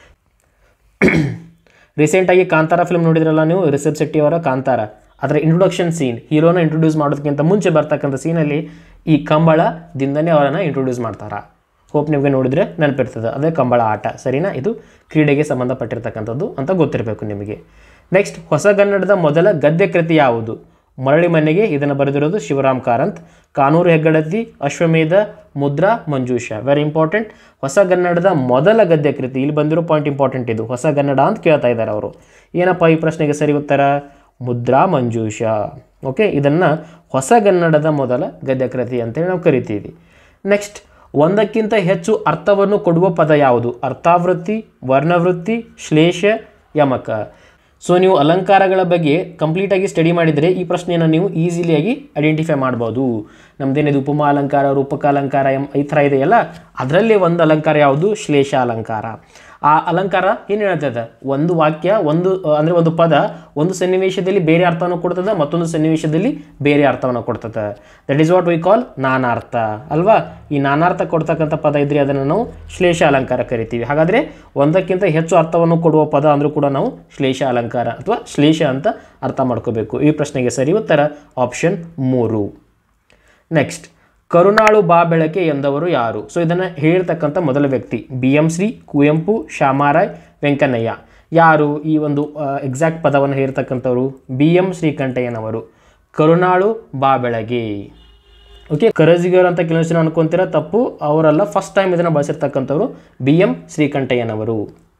ರೀಸೆಂಟಾಗಿ ಕಾಂತಾರ ಫಿಲ್ಮ್ ನೋಡಿದ್ರಲ್ಲ ನೀವು, ರಿಷಬ್ ಶೆಟ್ಟಿ ಅವರ ಕಾಂತಾರ, ಅದರ ಇಂಟ್ರೊಡಕ್ಷನ್ ಸೀನ್, ಹೀರೋನ ಇಂಟ್ರೊಡ್ಯೂಸ್ ಮಾಡೋದಕ್ಕಿಂತ ಮುಂಚೆ ಬರ್ತಕ್ಕಂಥ ಸೀನಲ್ಲಿ ಈ ಕಂಬಳದಿಂದನೇ ಅವರನ್ನು ಇಂಟ್ರೊಡ್ಯೂಸ್ ಮಾಡ್ತಾರೆ. ಹೋಪ್ ನಿಮಗೆ ನೋಡಿದರೆ ನೆನಪಿರ್ತದೆ, ಅದೇ ಕಂಬಳ ಆಟ. ಸರಿನಾ? ಇದು ಕ್ರೀಡೆಗೆ ಸಂಬಂಧಪಟ್ಟಿರ್ತಕ್ಕಂಥದ್ದು ಅಂತ ಗೊತ್ತಿರಬೇಕು ನಿಮಗೆ. ನೆಕ್ಸ್ಟ್, ಹೊಸಗನ್ನಡದ ಮೊದಲ ಗದ್ಯ ಕೃತಿ ಯಾವುದು? ಮರಳಿ ಮನೆಗೆ, ಇದನ್ನು ಬರೆದಿರೋದು ಶಿವರಾಮ್ ಕಾರಂತ್. ಕಾನೂರು ಹೆಗ್ಗಡತಿ, ಅಶ್ವಮೇಧ, ಮುದ್ರಾ, ಮಂಜೂಷ. Very important. ಹೊಸಗನ್ನಡದ ಮೊದಲ ಗದ್ಯ ಕೃತಿ, ಇಲ್ಲಿ ಬಂದಿರೋ ಪಾಯಿಂಟ್ ಇಂಪಾರ್ಟೆಂಟ್ ಇದು. ಹೊಸಗನ್ನಡ ಅಂತ ಕೇಳ್ತಾ ಇದ್ದಾರೆ ಅವರು. ಏನಪ್ಪ ಈ ಪ್ರಶ್ನೆಗೆ ಸರಿ ಉತ್ತರ? ಮುದ್ರಾ ಮಂಜೂಷ. ಓಕೆ, ಇದನ್ನು ಹೊಸಗನ್ನಡದ ಮೊದಲ ಗದ್ಯ ಕೃತಿ ಅಂತೇಳಿ ನಾವು ಕರಿತೀವಿ. ನೆಕ್ಸ್ಟ್, ಒಂದಕ್ಕಿಂತ ಹೆಚ್ಚು ಅರ್ಥವನ್ನು ಕೊಡುವ ಪದ ಯಾವುದು? ಅರ್ಥಾವೃತ್ತಿ, ವರ್ಣವೃತ್ತಿ, ಶ್ಲೇಷ, ಯಮಕ. ಸೊ ನೀವು ಅಲಂಕಾರಗಳ ಬಗ್ಗೆ ಕಂಪ್ಲೀಟಾಗಿ ಸ್ಟಡಿ ಮಾಡಿದರೆ ಈ ಪ್ರಶ್ನೆಯನ್ನು ನೀವು ಈಸಿಲಿಯಾಗಿ ಐಡೆಂಟಿಫೈ ಮಾಡ್ಬೋದು. ನಮ್ಮದೇನಿದು ಉಪಮಾ ಅಲಂಕಾರ, ರೂಪಕ ಅಲಂಕಾರ ಎಂ ಈ ಥರ ಇದೆಯಲ್ಲ, ಅದರಲ್ಲಿ ಒಂದು ಅಲಂಕಾರ ಯಾವುದು? ಶ್ಲೇಷ ಅಲಂಕಾರ. ಆ ಅಲಂಕಾರ ಏನು ಹೇಳ್ತದೆ? ಒಂದು ವಾಕ್ಯ, ಒಂದು ಅಂದರೆ ಒಂದು ಪದ ಒಂದು ಸನ್ನಿವೇಶದಲ್ಲಿ ಬೇರೆ ಅರ್ಥವನ್ನು ಕೊಡ್ತದೆ, ಮತ್ತೊಂದು ಸನ್ನಿವೇಶದಲ್ಲಿ ಬೇರೆ ಅರ್ಥವನ್ನು ಕೊಡ್ತದೆ. That is what we call ನಾನಾರ್ಥ ಅಲ್ವಾ? ಈ ನಾನಾರ್ಥ ಕೊಡ್ತಕ್ಕಂಥ ಪದ ಇದ್ದರೆ ಅದನ್ನು ನಾವು ಶ್ಲೇಷ ಅಲಂಕಾರ ಕರಿತೀವಿ. ಹಾಗಾದರೆ ಒಂದಕ್ಕಿಂತ ಹೆಚ್ಚು ಅರ್ಥವನ್ನು ಕೊಡುವ ಪದ ಅಂದರೂ ಕೂಡ ನಾವು ಶ್ಲೇಷ ಅಲಂಕಾರ ಅಥವಾ ಶ್ಲೇಷ ಅಂತ ಅರ್ಥ ಮಾಡ್ಕೋಬೇಕು. ಈ ಪ್ರಶ್ನೆಗೆ ಸರಿ ಉತ್ತರ ಆಪ್ಷನ್ ಮೂರು. ನೆಕ್ಸ್ಟ್, ಕರುಣಾಳು ಬಾ ಬೆಳಕೆ ಎಂದವರು ಯಾರು? ಸೊ ಇದನ್ನು ಹೇಳಿರ್ತಕ್ಕಂಥ ಮೊದಲ ವ್ಯಕ್ತಿ ಬಿ ಎಂ ಶ್ರೀ, ಕುವೆಂಪು, ಶ್ಯಾಮಾರಾಯ್, ವೆಂಕಣ್ಣಯ್ಯ. ಯಾರು ಈ ಒಂದು ಎಕ್ಸಾಕ್ಟ್ ಪದವನ್ನು ಹೇಳಿರ್ತಕ್ಕಂಥವ್ರು? B M ಶ್ರೀಕಂಠಯ್ಯನವರು. ಕರುಣಾಳು ಬಾ ಬೆಳಗ್ಗೆ. ಓಕೆ, ಕರಜಿಗರ್ ಅಂತ ಕೆಲವೊಂದು ಜನ ಅನ್ಕೊಂತೀರ, ತಪ್ಪು, ಅವರಲ್ಲ. ಫಸ್ಟ್ ಟೈಮ್ ಇದನ್ನು ಬಳಸಿರ್ತಕ್ಕಂಥವ್ರು ಬಿ ಎಂ ಶ್ರೀಕಂಠಯ್ಯನವರು.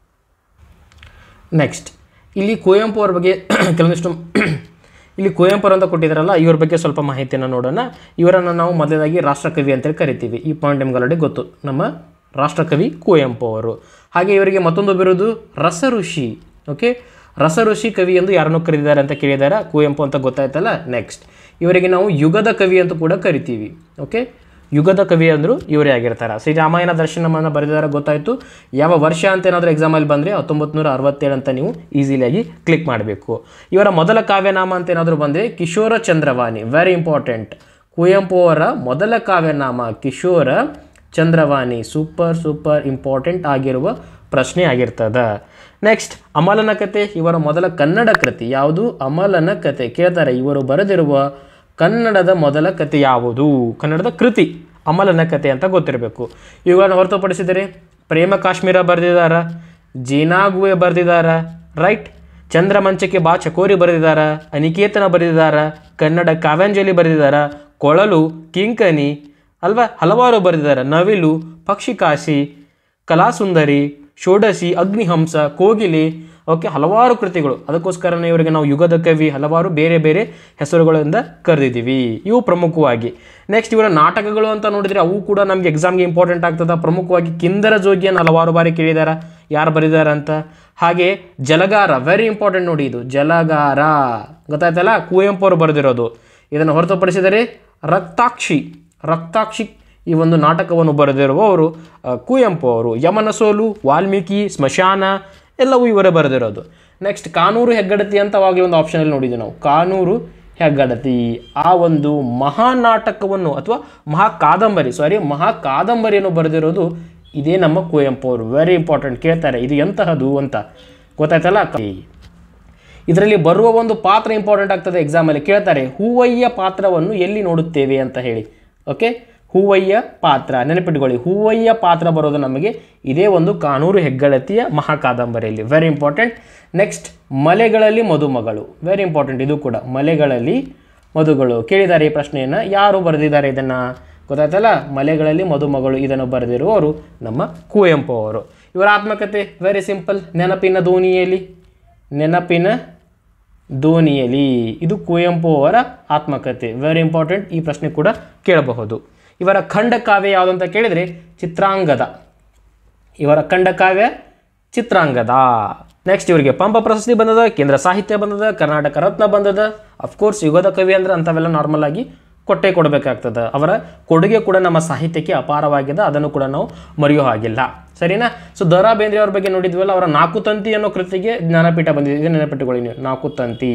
ನೆಕ್ಸ್ಟ್, ಇಲ್ಲಿ ಕುವೆಂಪು ಅವ್ರ ಬಗ್ಗೆ ಕೆಲವೊಂದಿಷ್ಟು ಇಲ್ಲಿ ಕುವೆಂಪು ಅಂತ ಕೊಟ್ಟಿದ್ದಾರಲ್ಲ, ಇವ್ರ ಬಗ್ಗೆ ಸ್ವಲ್ಪ ಮಾಹಿತಿಯನ್ನು ನೋಡೋಣ. ಇವರನ್ನು ನಾವು ಮೊದಲಾಗಿ ರಾಷ್ಟ್ರಕವಿ ಅಂತೇಳಿ ಕರಿತೀವಿ. ಈ ಪಾಯಿಂಟ್ ನಿಮ್ಗೆ ಆಲ್ರೆಡಿ ಗೊತ್ತು, ನಮ್ಮ ರಾಷ್ಟ್ರಕವಿ ಕುವೆಂಪು ಅವರು. ಹಾಗೆ ಇವರಿಗೆ ಮತ್ತೊಂದು ಬಿರುದು ರಸಋಷಿ. ಓಕೆ, ರಸಋಷಿ ಕವಿ ಎಂದು ಯಾರನ್ನು ಕರೆದಿದ್ದಾರೆ ಅಂತ ಕೇಳಿದ್ದಾರೆ, ಕುವೆಂಪು ಅಂತ ಗೊತ್ತಾಯ್ತಲ್ಲ. ನೆಕ್ಸ್ಟ್, ಇವರಿಗೆ ನಾವು ಯುಗದ ಕವಿ ಅಂತ ಕೂಡ ಕರಿತೀವಿ. ಓಕೆ, ಯುಗದ ಕವಿ ಅಂದರು ಇವರೇ ಆಗಿರ್ತಾರೆ. ಶ್ರೀರಾಮಾಯಣ ದರ್ಶನವನ್ನು ಬರೆದಿದ್ದಾರೆ ಗೊತ್ತಾಯಿತು. ಯಾವ ವರ್ಷ ಅಂತ ಏನಾದರೂ ಎಕ್ಸಾಮಲ್ಲಿ ಬಂದರೆ ಹತ್ತೊಂಬತ್ತು ನೂರ ಅರವತ್ತೇಳು ಅಂತ ನೀವು ಈಸಿಲಿಯಾಗಿ ಕ್ಲಿಕ್ ಮಾಡಬೇಕು. ಇವರ ಮೊದಲ ಕಾವ್ಯನಾಮ ಅಂತ ಏನಾದರೂ ಬಂದರೆ ಕಿಶೋರ ಚಂದ್ರವಾಣಿ. Very important. ಕುವೆಂಪು ಅವರ ಮೊದಲ ಕಾವ್ಯನಾಮ Kishora Chandravani. Super super important ಆಗಿರುವ ಪ್ರಶ್ನೆ ಆಗಿರ್ತದ. ನೆಕ್ಸ್ಟ್ ಅಮಲನ ಕತೆ, ಇವರ ಮೊದಲ ಕನ್ನಡ ಕೃತಿ ಯಾವುದು? ಅಮಲನ ಕತೆ ಕೇಳ್ತಾರೆ. ಇವರು ಬರೆದಿರುವ ಕನ್ನಡದ ಮೊದಲ ಕತೆ ಯಾವುದು? ಕನ್ನಡದ ಕೃತಿ ಅಮಲನ ಕತೆ ಅಂತ ಗೊತ್ತಿರಬೇಕು. ಇವುಗಳನ್ನು ಹೊರತುಪಡಿಸಿದರೆ ಪ್ರೇಮ ಕಾಶ್ಮೀರ ಬರೆದಿದ್ದಾರ, ಜೇನಾಗುವೆ ಬರೆದಿದ್ದಾರ, ರೈಟ್, ಚಂದ್ರಮಂಚಕ್ಕೆ ಬಾ ಚಕೋರಿ ಬರೆದಿದ್ದಾರ, ಅನಿಕೇತನ ಬರೆದಿದ್ದಾರ, ಕನ್ನಡ ಕಾವ್ಯಾಂಜಲಿ ಬರೆದಿದ್ದಾರ, ಕೊಳಲು, ಕಿಂಕನಿ ಅಲ್ವಾ, ಹಲವಾರು ಬರೆದಿದ್ದಾರೆ. ನವಿಲು, ಪಕ್ಷಿಕಾಶಿ, ಕಲಾಸುಂದರಿ, ಷೋಡಶಿ, ಅಗ್ನಿಹಂಸ, ಕೋಗಿಲೆ, ಓಕೆ, ಹಲವಾರು ಕೃತಿಗಳು. ಅದಕ್ಕೋಸ್ಕರನೇ ಇವರಿಗೆ ನಾವು ಯುಗದ ಕವಿ ಹಲವಾರು ಬೇರೆ ಬೇರೆ ಹೆಸರುಗಳಿಂದ ಕರೆದಿದ್ದೀವಿ. ಇವು ಪ್ರಮುಖವಾಗಿ. ನೆಕ್ಸ್ಟ್ ಇವರ ನಾಟಕಗಳು ಅಂತ ನೋಡಿದರೆ ಅವು ಕೂಡ ನಮಗೆ ಎಕ್ಸಾಮ್ಗೆ ಇಂಪಾರ್ಟೆಂಟ್ ಆಗ್ತದೆ. ಪ್ರಮುಖವಾಗಿ ಕಿಂದರ ಜೋಗಿಯನ್ನು ಹಲವಾರು ಬಾರಿ ಕೇಳಿದಾರ, ಯಾರು ಬರೆದಿದ್ದಾರೆ ಅಂತ. ಹಾಗೆ ಜಲಗಾರ, ವೆರಿ ಇಂಪಾರ್ಟೆಂಟ್ ನೋಡಿ, ಇದು ಜಲಗಾರ ಗೊತ್ತಾಯ್ತಲ್ಲ, ಕುವೆಂಪು ಅವರು ಬರೆದಿರೋದು. ಇದನ್ನು ಹೊರತುಪಡಿಸಿದರೆ ರಕ್ತಾಕ್ಷಿ, ರಕ್ತಾಕ್ಷಿ ಈ ಒಂದು ನಾಟಕವನ್ನು ಬರೆದಿರುವವರು ಕುವೆಂಪು ಅವರು. ಯಮನ ಸೋಲು, ವಾಲ್ಮೀಕಿ, ಸ್ಮಶಾನ ಎಲ್ಲವೂ ಇವರೇ ಬರೆದಿರೋದು. ನೆಕ್ಸ್ಟ್ ಕಾನೂರು ಹೆಗ್ಗಡತಿ ಅಂತ ಅವಾಗಲೇ ಒಂದು ಆಪ್ಷನಲ್ಲಿ ನೋಡಿದ್ವಿ ನಾವು. ಕಾನೂರು ಹೆಗ್ಗಡತಿ ಆ ಒಂದು ಮಹಾ ನಾಟಕವನ್ನು ಅಥವಾ ಮಹಾ ಕಾದಂಬರಿ ಸಾರಿ ಮಹಾ ಕಾದಂಬರಿಯನ್ನು ಬರೆದಿರೋದು ಇದೇ ನಮ್ಮ ಕುವೆಂಪು ಅವರು. ವೆರಿ ಇಂಪಾರ್ಟೆಂಟ್, ಕೇಳ್ತಾರೆ ಇದು ಎಂತಹದು ಅಂತ ಗೊತ್ತಾಯ್ತಲ್ಲ. ಇದರಲ್ಲಿ ಬರುವ ಒಂದು ಪಾತ್ರ ಇಂಪಾರ್ಟೆಂಟ್ ಆಗ್ತದೆ ಎಕ್ಸಾಮಲ್ಲಿ ಕೇಳ್ತಾರೆ. ಹೂವಯ್ಯ ಪಾತ್ರವನ್ನು ಎಲ್ಲಿ ನೋಡುತ್ತೇವೆ ಅಂತ ಹೇಳಿ. ಓಕೆ, ಹೂವಯ್ಯ ಪಾತ್ರ ನೆನಪಿಟ್ಕೊಳ್ಳಿ. ಹೂವಯ್ಯ ಪಾತ್ರ ಬರೋದು ನಮಗೆ ಇದೇ ಒಂದು ಕಾನೂರು ಹೆಗ್ಗಡತಿಯ ಮಹಾಕಾದಂಬರಿಯಲ್ಲಿ. Very important. Next Malegalalli Madumagalu, very important ಇದು ಕೂಡ. ಮಲೆಗಳಲ್ಲಿ ಮಧುಗಳು ಕೇಳಿದ್ದಾರೆ ಈ ಪ್ರಶ್ನೆಯನ್ನು. ಯಾರು ಬರೆದಿದ್ದಾರೆ ಇದನ್ನು ಗೊತ್ತಾಯ್ತಲ್ಲ? ಮಲೆಗಳಲ್ಲಿ ಮದುಮಗಳು ಇದನ್ನು ಬರೆದಿರುವವರು ನಮ್ಮ ಕುವೆಂಪು ಅವರು. ಇವರ ಆತ್ಮಕಥೆ ವೆರಿ ಸಿಂಪಲ್, ನೆನಪಿನ ದೋಣಿಯಲ್ಲಿ, ನೆನಪಿನ ದೋಣಿಯಲ್ಲಿ ಇದು ಕುವೆಂಪು ಅವರ ಆತ್ಮಕಥೆ. ವೆರಿ ಇಂಪಾರ್ಟೆಂಟ್, ಈ ಪ್ರಶ್ನೆ ಕೂಡ ಕೇಳಬಹುದು. ಇವರ ಖಂಡಕಾವ್ಯ ಯಾವುದಂತ ಕೇಳಿದರೆ ಚಿತ್ರಾಂಗದ. ಇವರ ಖಂಡಕಾವ್ಯ ಚಿತ್ರಾಂಗದ. ನೆಕ್ಸ್ಟ್ ಇವರಿಗೆ ಪಂಪ ಪ್ರಶಸ್ತಿ ಬಂದದ, ಕೇಂದ್ರ ಸಾಹಿತ್ಯ ಬಂದದ, ಕರ್ನಾಟಕ ರತ್ನ ಬಂದದ. ಅಫ್ಕೋರ್ಸ್ ಯುಗದ ಕವಿ ಅಂದರೆ ಅಂಥವೆಲ್ಲ ನಾರ್ಮಲ್ ಆಗಿ ಕೊಟ್ಟೆ ಕೊಡಬೇಕಾಗ್ತದೆ. ಅವರ ಕೊಡುಗೆ ಕೂಡ ನಮ್ಮ ಸಾಹಿತ್ಯಕ್ಕೆ ಅಪಾರವಾಗಿದೆ, ಅದನ್ನು ಕೂಡ ನಾವು ಮರೆಯೋ ಹಾಗಿಲ್ಲ, ಸರಿನಾ? ಸೊ ದ ರಾ ಬೇಂದ್ರೆ ಅವ್ರ ಬಗ್ಗೆ ನೋಡಿದ್ವಲ್ಲ, ಅವರ ನಾಲ್ಕು ತಂತಿ ಅನ್ನೋ ಕೃತಿಗೆ ಜ್ಞಾನಪೀಠ ಬಂದಿದೆ. ಇದು ನೆನಪಿಟ್ಟುಕೊಳ್ಳಿ ನೀವು, ನಾಲ್ಕು ತಂತಿ.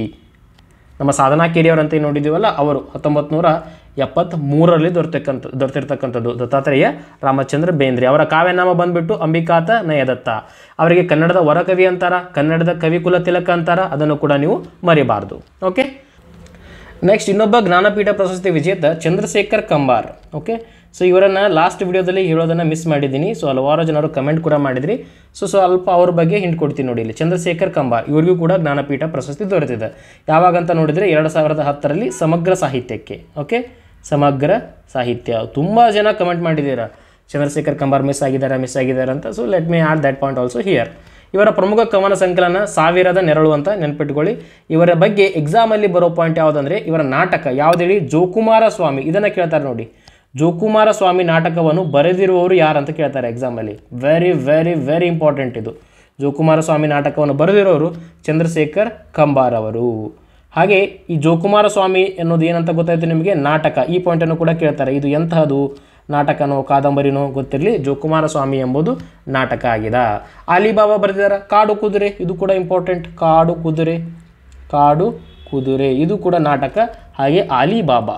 ನಮ್ಮ ಸಾಧನಾ ಕೇರಿಯವರಂತ ನೋಡಿದ್ದೀವಲ್ಲ, ಅವರು ಹತ್ತೊಂಬತ್ತು ನೂರ ಎಪ್ಪತ್ತ್ ಮೂರರಲ್ಲಿ ದೊರೆತಕ್ಕಂಥ ದೊರೆತಿರ್ತಕ್ಕಂಥದ್ದು ದತ್ತಾತ್ರೇಯ ರಾಮಚಂದ್ರ ಬೇಂದ್ರೆ. ಅವರ ಕಾವ್ಯನಾಮ ಬಂದ್ಬಿಟ್ಟು ಅಂಬಿಕಾತ ನಯದತ್ತ. ಅವರಿಗೆ ಕನ್ನಡದ ವರಕವಿ ಅಂತಾರ, ಕನ್ನಡದ ಕವಿಕುಲ ತಿಲಕ ಅಂತಾರ, ಅದನ್ನು ಕೂಡ ನೀವು ಮರಿಬಾರ್ದು. ಓಕೆ, ನೆಕ್ಸ್ಟ್ ಇನ್ನೊಬ್ಬ ಜ್ಞಾನಪೀಠ ಪ್ರಶಸ್ತಿ ವಿಜೇತ ಚಂದ್ರಶೇಖರ್ ಕಂಬಾರ್. ಓಕೆ, ಸೊ ಇವರನ್ನು ಲಾಸ್ಟ್ ವಿಡಿಯೋದಲ್ಲಿ ಹೇಳೋದನ್ನು ಮಿಸ್ ಮಾಡಿದ್ದೀನಿ. ಸೊ ಹಲವಾರು ಜನರು ಕಮೆಂಟ್ ಕೂಡ ಮಾಡಿದ್ರಿ. ಸೊ ಸ್ವಲ್ಪ ಅವ್ರ ಬಗ್ಗೆ ಹಿಂಟ್ ಕೊಡ್ತೀನಿ ನೋಡಿ ಇಲ್ಲಿ. ಚಂದ್ರಶೇಖರ್ ಕಂಬಾರ್ ಇವರಿಗೂ ಕೂಡ ಜ್ಞಾನಪೀಠ ಪ್ರಶಸ್ತಿ ದೊರೆತಿದೆ. ಯಾವಾಗಂತ ನೋಡಿದರೆ ಎರಡು ಸಾವಿರದ ಹತ್ತರಲ್ಲಿ ಸಮಗ್ರ ಸಾಹಿತ್ಯಕ್ಕೆ. ಓಕೆ, ಸಮಗ್ರ ಸಾಹಿತ್ಯ. ತುಂಬ ಜನ ಕಮೆಂಟ್ ಮಾಡಿದ್ದೀರಾ ಚಂದ್ರಶೇಖರ್ ಕಂಬಾರ್ ಮಿಸ್ ಆಗಿದ್ದಾರೆ ಮಿಸ್ ಆಗಿದ್ದಾರೆ ಅಂತ. So let me add that point also here. ಇವರ ಪ್ರಮುಖ ಕವನ ಸಂಕಲನ ಸಾವಿರದ ನೆರಳು ಅಂತ ನೆನಪಿಟ್ಕೊಳ್ಳಿ. ಇವರ ಬಗ್ಗೆ ಎಕ್ಸಾಮಲ್ಲಿ ಬರೋ ಪಾಯಿಂಟ್ ಯಾವುದಂದರೆ ಇವರ ನಾಟಕ ಯಾವುದು ಹೇಳಿ? ಜೋಕುಮಾರ ಸ್ವಾಮಿ. ಇದನ್ನು ಕೇಳ್ತಾರೆ ನೋಡಿ. ಜೋಕುಮಾರ ಸ್ವಾಮಿ ನಾಟಕವನ್ನು ಬರೆದಿರುವವರು ಯಾರು ಅಂತ ಕೇಳ್ತಾರೆ ಎಕ್ಸಾಮಲ್ಲಿ. ವೆರಿ ವೆರಿ ವೆರಿ ಇಂಪಾರ್ಟೆಂಟ್ ಇದು. ಜೋಕುಮಾರ ಸ್ವಾಮಿ ನಾಟಕವನ್ನು ಬರೆದಿರೋರು ಚಂದ್ರಶೇಖರ್ ಕಂಬಾರ್ ಅವರು. ಹಾಗೆ ಈ ಜೋಕುಮಾರ ಸ್ವಾಮಿ ಅನ್ನೋದು ಏನಂತ ಗೊತ್ತಾಯ್ತು ನಿಮಗೆ? ನಾಟಕ. ಈ ಪಾಯಿಂಟನ್ನು ಕೂಡ ಕೇಳ್ತಾರೆ. ಇದು ಎಂತಹದು? ನಾಟಕನೋ ಕಾದಂಬರಿನೋ ಗೊತ್ತಿರಲಿ, ಜೋಕುಮಾರ ಸ್ವಾಮಿ ಎಂಬುದು ನಾಟಕ ಆಗಿದೆ. ಅಲಿಬಾಬಾ ಬರೆದಿದ್ದಾರೆ ಕಾಡು ಕುದುರೆ, ಇದು ಕೂಡ ಇಂಪಾರ್ಟೆಂಟ್. ಕಾಡು ಕುದುರೆ, ಕಾಡು ಕುದುರೆ ಇದು ಕೂಡ ನಾಟಕ. ಹಾಗೆ ಅಲಿಬಾಬಾ.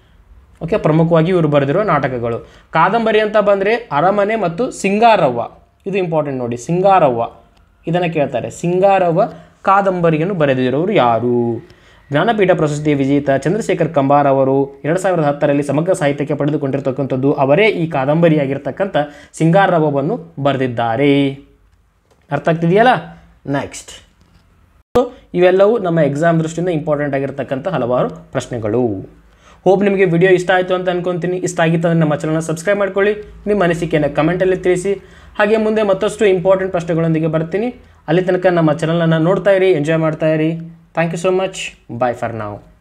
ಓಕೆ, ಪ್ರಮುಖವಾಗಿ ಇವರು ಬರೆದಿರೋ ನಾಟಕಗಳು. ಕಾದಂಬರಿ ಅಂತ ಬಂದರೆ ಅರಮನೆ ಮತ್ತು ಸಿಂಗಾರವ್ವ, ಇದು ಇಂಪಾರ್ಟೆಂಟ್ ನೋಡಿ. ಸಿಂಗಾರವ್ವ ಇದನ್ನು ಕೇಳ್ತಾರೆ. ಸಿಂಗಾರವ್ವ ಕಾದಂಬರಿಯನ್ನು ಬರೆದಿರೋರು ಯಾರು? ಜ್ಞಾನಪೀಠ ಪ್ರಶಸ್ತಿ ವಿಜೇತ ಚಂದ್ರಶೇಖರ್ ಕಂಬಾರ್ ಅವರು ಎರಡು ಸಾವಿರದ ಹತ್ತರಲ್ಲಿ ಸಮಗ್ರ ಸಾಹಿತ್ಯಕ್ಕೆ ಪಡೆದುಕೊಂಡಿರ್ತಕ್ಕಂಥದ್ದು ಅವರೇ ಈ ಕಾದಂಬರಿಯಾಗಿರ್ತಕ್ಕಂಥ ಸಿಂಗಾರವ್ವವನ್ನು ಬರೆದಿದ್ದಾರೆ. ಅರ್ಥ ಆಗ್ತಿದೆಯಲ್ಲ? ನೆಕ್ಸ್ಟ್, ಸೊ ಇವೆಲ್ಲವೂ ನಮ್ಮ ಎಕ್ಸಾಮ್ ದೃಷ್ಟಿಯಿಂದ ಇಂಪಾರ್ಟೆಂಟ್ ಆಗಿರ್ತಕ್ಕಂಥ ಹಲವಾರು ಪ್ರಶ್ನೆಗಳು. ಹೋಪ್ ನಿಮಗೆ ವಿಡಿಯೋ ಇಷ್ಟ ಆಯಿತು ಅಂತ ಅನ್ಕೊತೀನಿ. ಇಷ್ಟ ಆಗಿತ್ತು ಅಂದರೆ ನಮ್ಮ ಚಾನಲ್ನ ಸಬ್ಸ್ಕ್ರೈಬ್ ಮಾಡ್ಕೊಳ್ಳಿ. ನಿಮ್ಮ ಅನಿಸಿಕೆಯನ್ನು ಕಮೆಂಟಲ್ಲಿ ತಿಳಿಸಿ. ಹಾಗೆ ಮುಂದೆ ಮತ್ತಷ್ಟು ಇಂಪಾರ್ಟೆಂಟ್ ಪ್ರಶ್ನೆಗಳೊಂದಿಗೆ ಬರ್ತೀನಿ. ಅಲ್ಲಿ ತನಕ ನಮ್ಮ ಚಾನಲನ್ನು ನೋಡ್ತಾ ಇರಿ, ಎಂಜಾಯ್ ಮಾಡ್ತಾ ಇರಿ. Thank you so much. Bye for now.